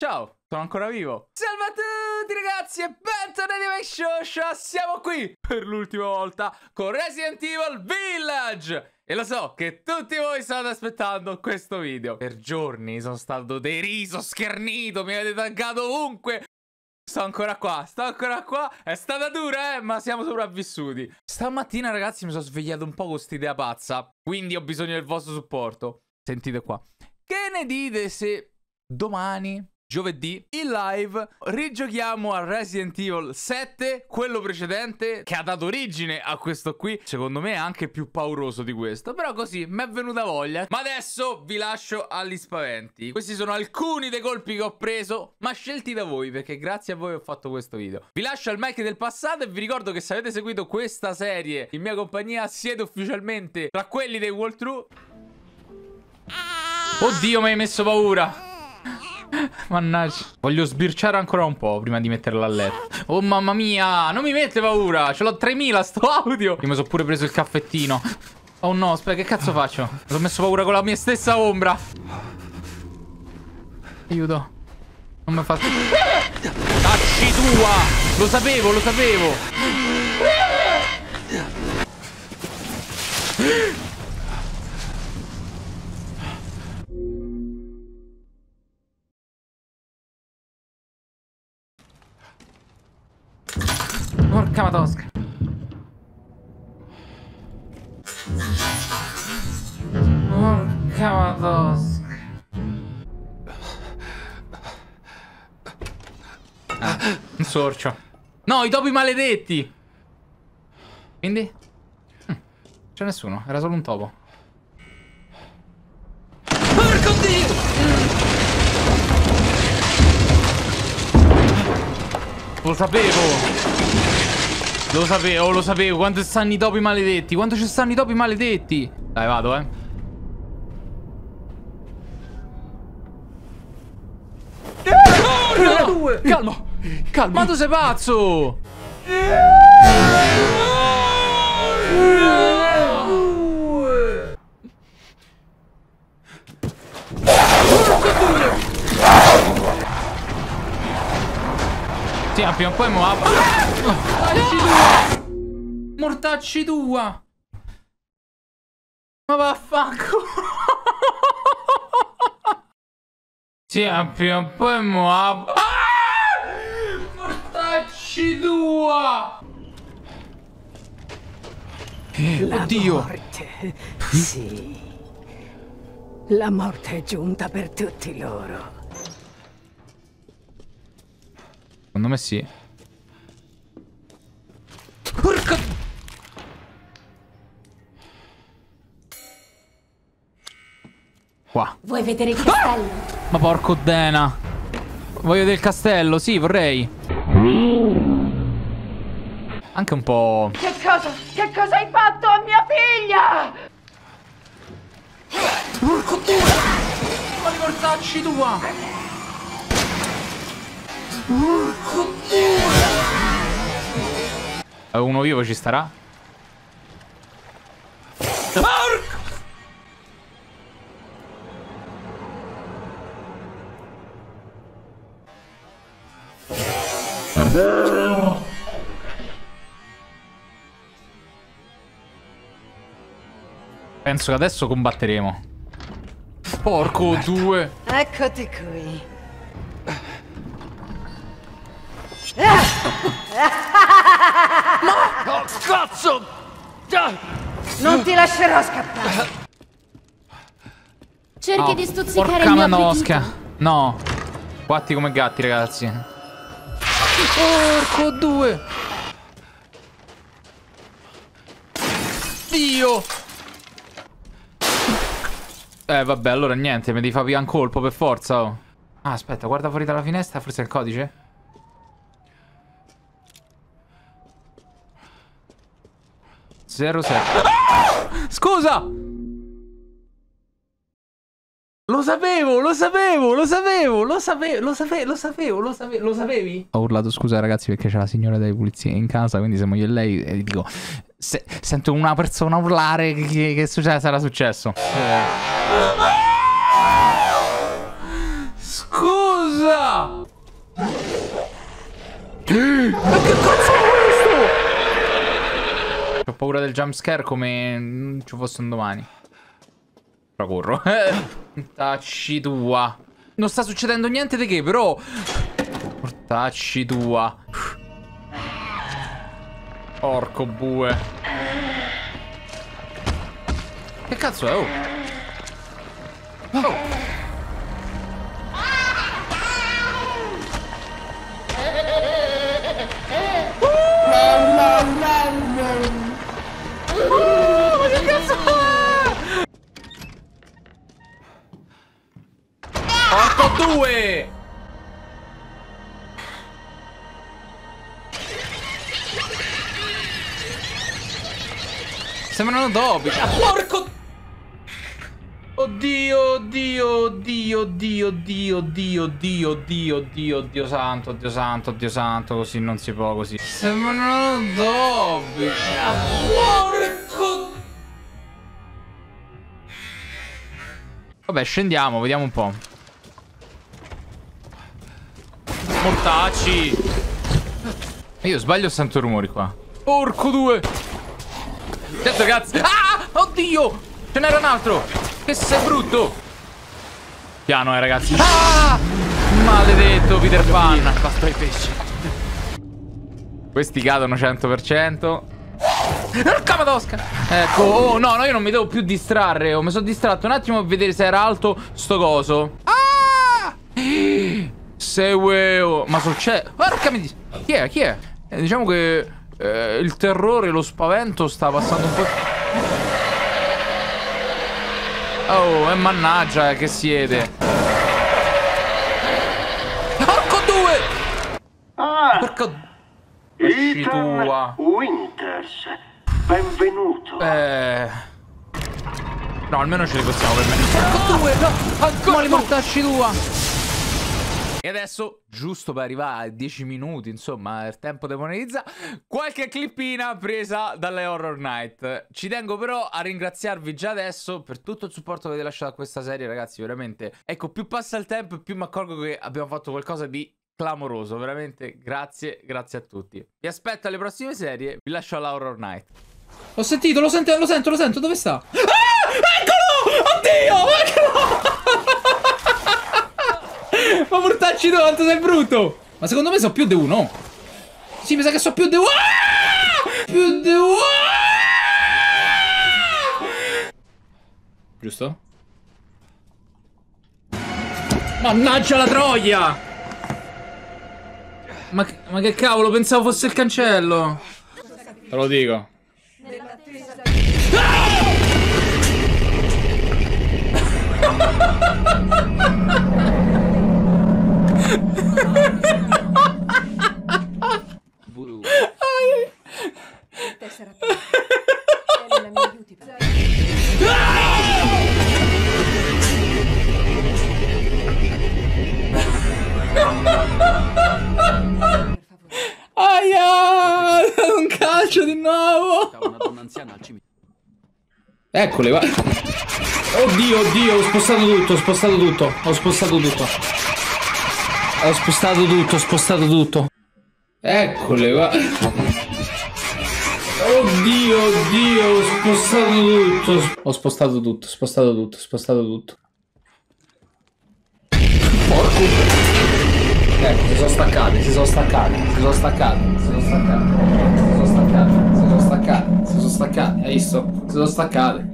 Ciao, sono ancora vivo. Salve a tutti ragazzi e bentornati a MakeShow. Siamo qui per l'ultima volta con Resident Evil Village. E lo so che tutti voi state aspettando questo video. Per giorni sono stato deriso, schernito, mi avete taggato ovunque. Sto ancora qua, è stata dura ma siamo sopravvissuti. Stamattina ragazzi mi sono svegliato un po' con quest'idea pazza, quindi ho bisogno del vostro supporto. Sentite qua. Che ne dite se domani, giovedì, in live rigiochiamo a Resident Evil 7, quello precedente che ha dato origine a questo qui. Secondo me è anche più pauroso di questo, però così mi è venuta voglia. Ma adesso vi lascio agli spaventi. Questi sono alcuni dei colpi che ho preso, ma scelti da voi, perché grazie a voi ho fatto questo video. Vi lascio al Mike del passato e vi ricordo che se avete seguito questa serie in mia compagnia siete ufficialmente tra quelli dei walkthrough. Oddio, mi hai messo paura. Mannaggia. Voglio sbirciare ancora un po' prima di metterla a letto. Oh mamma mia, non mi mette paura. Ce l'ho 3000 sto audio. Io mi sono pure preso il caffettino. Oh no, aspetta, che cazzo faccio? Mi sono messo paura con la mia stessa ombra. Aiuto. Non mi fa... Tacci tua. Lo sapevo, lo sapevo. Porca matosca. Porca matosca. Un sorcio. No, i topi maledetti. Quindi? C'è nessuno, era solo un topo. Porco Dio! Lo sapevo. Lo sapevo. Quanto stanno i topi maledetti? Quanto ci stanno i topi maledetti? Dai, vado, No! Calmo, calmo. Ma tu sei pazzo? Sì, prima o poi mortacci tua. Ma vaffanculo. Sì, prima o poi mortacci tua. Oddio. Morte. Sì. La morte è giunta per tutti loro. Secondo me sì. Porca... Qua. Vuoi vedere il castello? Ma porco Dena. Voglio vedere il castello, sì, vorrei. Anche un po'. Che cosa hai fatto a mia figlia? Porco Dio! Ma li mortacci tua! Porco Dio! Uno vivo ci starà? Porco! Penso che adesso combatteremo. Porco due. Eccoti qui. No! Oh, cazzo! Non ti lascerò scappare. Cerchi di stuzzicare il mio appetito. No. Guatti come gatti, ragazzi. Porco due. Dio. Vabbè, allora niente, mi devi fare via un colpo per forza. Oh. Ah, aspetta, guarda fuori dalla finestra, forse è il codice. Zero 7. Scusa! Lo sapevi? Ho urlato scusa ragazzi perché c'è la signora delle pulizie in casa, quindi siamo io e lei e dico sento una persona urlare che sarà successo. Scusa! Ma che cazzo è questo? Ho paura del jumpscare come non ci fosse un domani. Però corro. Mortacci tua. Non sta succedendo niente di che, però. Mortacci tua. Porco bue. Che cazzo è? Oh. Oh. Ma che cazzo è? Porco due! Sembrano dopi. Ah, porco! Oddio, oddio, oddio, oddio, oddio, oddio, oddio, oddio, oddio, oddio santo, oddio santo, oddio santo, così non si può, così. Sembrano dopi. Ah, porco! Vabbè, scendiamo, vediamo un po'. Mortacci! Io sbaglio o sento rumori qua? Porco due! Certo cazzo! Ah! Oddio! Ce n'era un altro! Che sei brutto! Piano, ragazzi. Ah! Maledetto Peter Pan. Basta i pesci. Questi cadono 100%. Porca madosca! Ecco, oh no, no, io non mi devo più distrarre. Mi sono distratto un attimo a vedere se era alto sto coso. Ah! Segueo. Ma succede. Porca mi. Chi è? Chi è? Diciamo che il terrore, lo spavento sta passando un po'. Oh, e mannaggia che siete. Porco due! Porco. Ethan Winters, benvenuto. No, almeno ce li possiamo permettere. Porco due! No! Ancora li mortacci tua! E adesso, giusto per arrivare a 10 minuti, insomma, il tempo di monetizzare, qualche clippina presa dalle Horror Night. Ci tengo però a ringraziarvi già adesso per tutto il supporto che avete lasciato a questa serie, ragazzi, veramente. Ecco, più passa il tempo e più mi accorgo che abbiamo fatto qualcosa di clamoroso, veramente. Grazie, grazie a tutti. Vi aspetto alle prossime serie, vi lascio alla Horror Night. Ho sentito, lo sento, dove sta? Ah! Eccolo! Oddio, eccolo! Ma mortacci quanto sei brutto! Ma secondo me so più di uno. Sì, mi sa che so più di uno. Più di uno. Giusto? Mannaggia la troia! Ma che cavolo, pensavo fosse il cancello. Te lo dico. Tessera è nella mia aiuti. Aia! Un calcio di nuovo! Eccole, va. Oddio, oddio, ho spostato tutto, ho spostato tutto. Eccole, va. Oddio, oddio, ho spostato tutto. Porco. Ecco, si sono staccate. Hai visto? Si sono staccate.